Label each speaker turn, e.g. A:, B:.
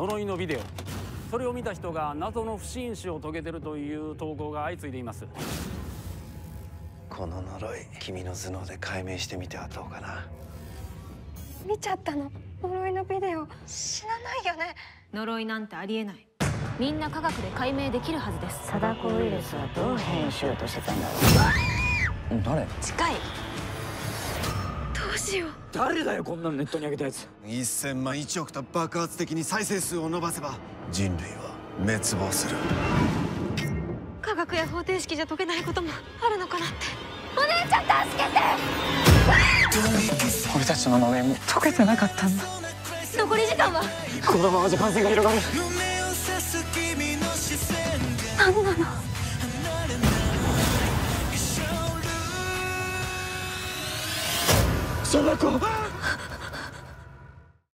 A: 呪いのビデオ、それを見た人が謎の不審死を遂げてるという投稿が相次いでいます。
B: この呪い、君の頭脳で解明してみてはどうかな。
C: 見ちゃったの、呪いのビデオ。死なないよね。
D: 呪いなんてありえない。みんな科学で解明できるはずです。
E: 貞子ウイルスはどう変異しようとしてたんだろう。誰？
D: 近い。
C: どうしよう。
F: 誰だよ、こんなのネットに上げたやつ。
B: 1000万1億と爆発的に再生数を伸ばせば人類は滅亡する。
C: 科学や方程式じゃ解けないこともあるのかなって。お姉ちゃん助けて。
F: 俺たちの呪いも解けてなかったんだ。
C: 残り時間は。
F: このままじゃ感染が広がる。
C: 何なの。
F: 貞子。